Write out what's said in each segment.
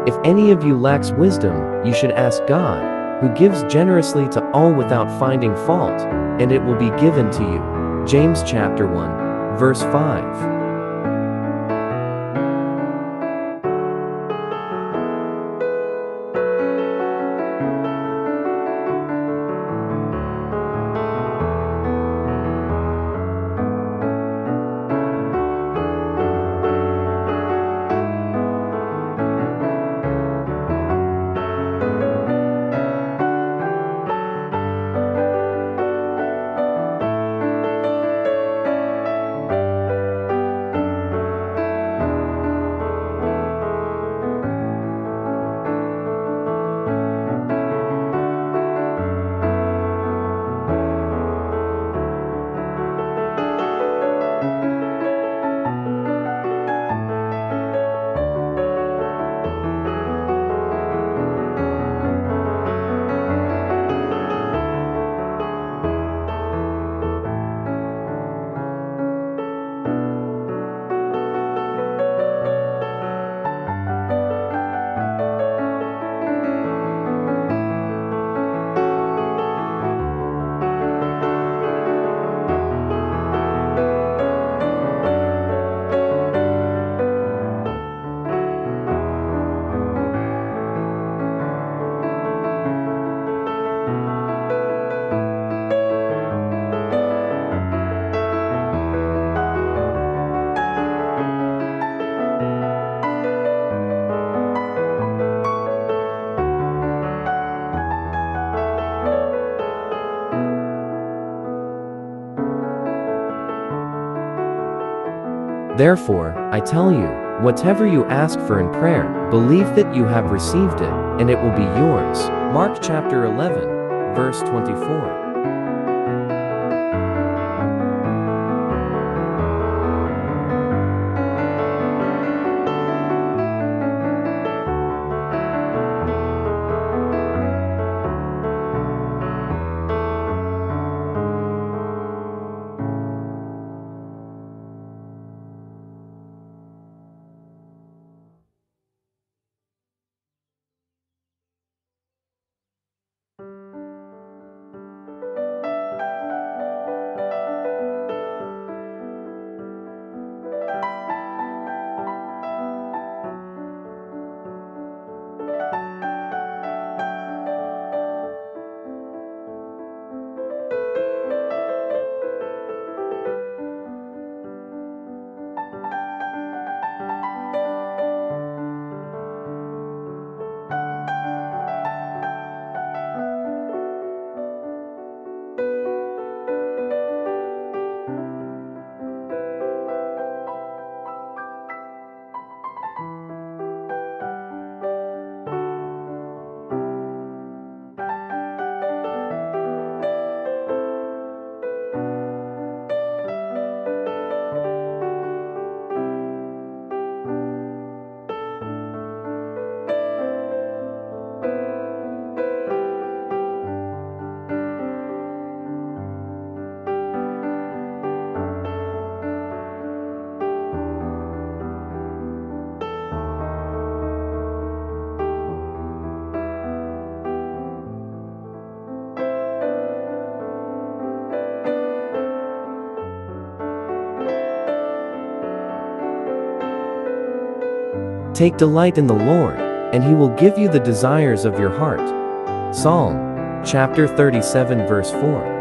If any of you lacks wisdom, you should ask God, who gives generously to all without finding fault, and it will be given to you. James chapter 1, verse 5. Therefore, I tell you, whatever you ask for in prayer, believe that you have received it, and it will be yours. Mark chapter 11, verse 24. Take delight in the Lord, and He will give you the desires of your heart. Psalm chapter 37, verse 4.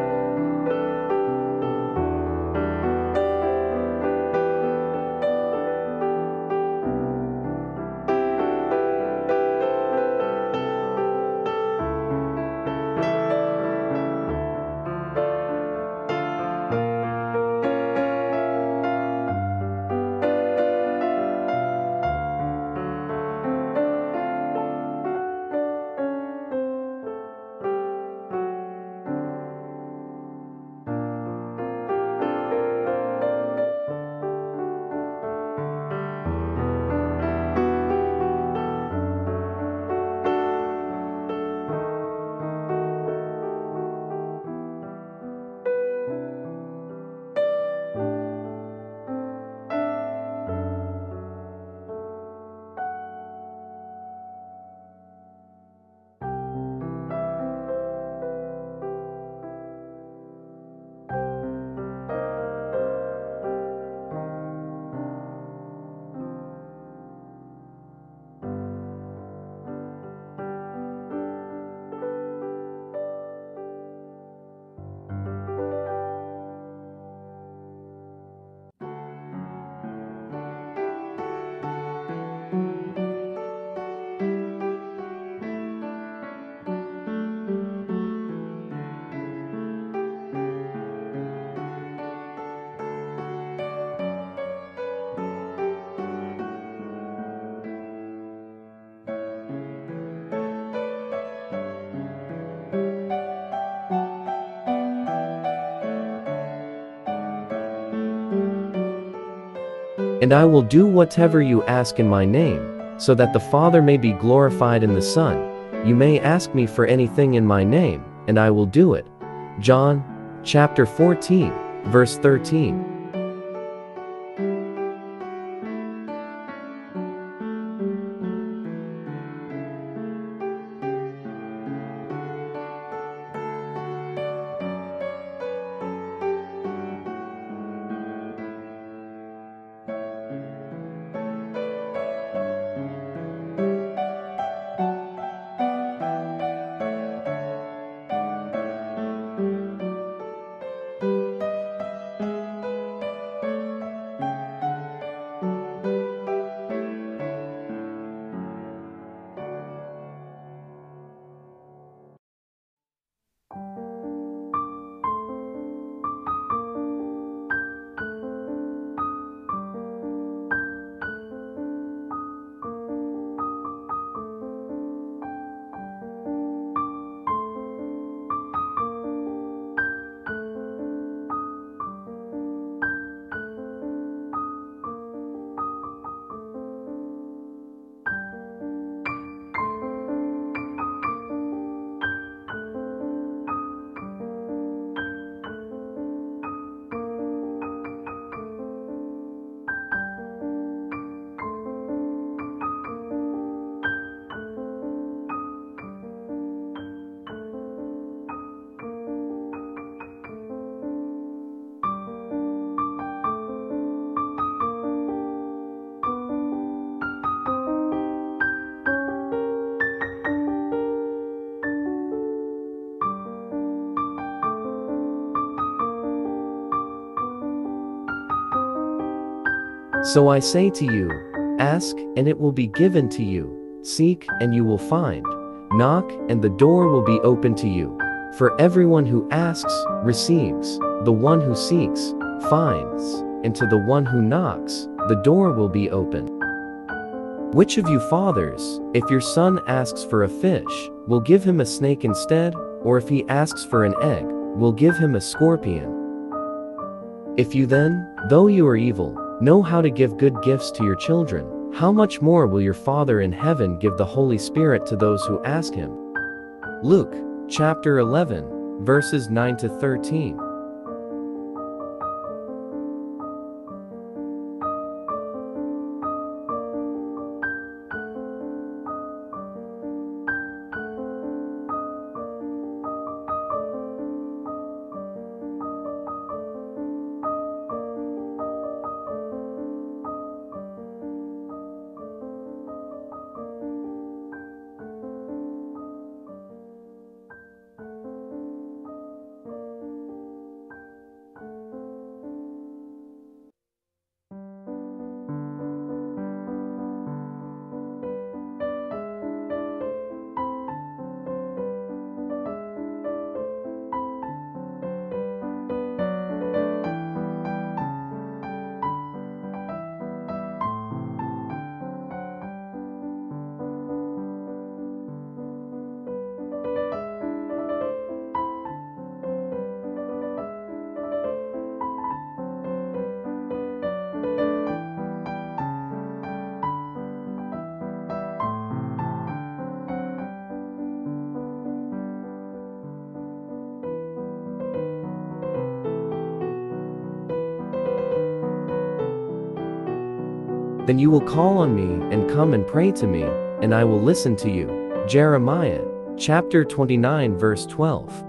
And I will do whatever you ask in my name, so that the Father may be glorified in the Son. You may ask me for anything in my name, and I will do it. John chapter 14, verse 13. So I say to you, ask, and it will be given to you. Seek, and you will find. Knock, and the door will be open to you. For everyone who asks, receives. The one who seeks, finds. And to the one who knocks, the door will be open. Which of you fathers, if your son asks for a fish, will give him a snake instead? Or if he asks for an egg, will give him a scorpion? If you then, though you are evil, know how to give good gifts to your children, how much more will your Father in heaven give the Holy Spirit to those who ask him? Luke chapter 11, verses 9 to 13. Then you will call on me and come and pray to me, and I will listen to you. Jeremiah chapter 29, verse 12.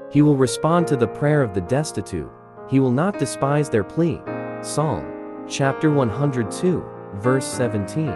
He will respond to the prayer of the destitute. He will not despise their plea. Psalm chapter 102, verse 17.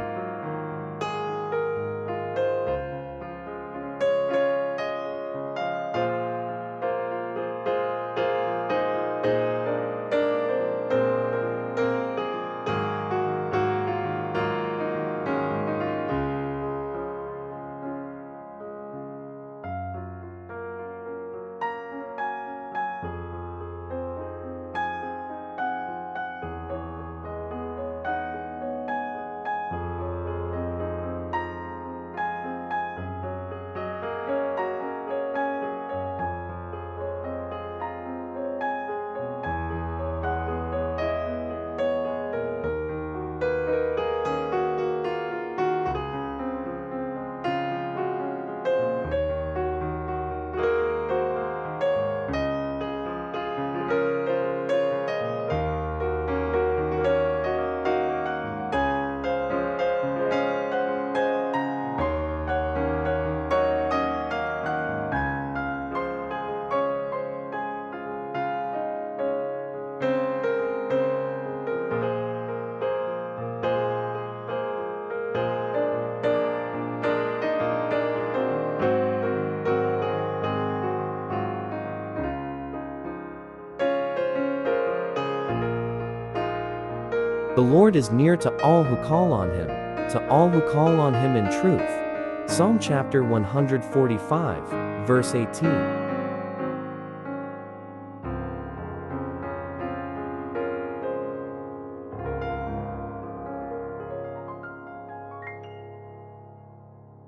The Lord is near to all who call on Him, to all who call on Him in truth. Psalm chapter 145, verse 18.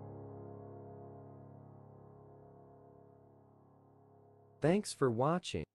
Thanks for watching.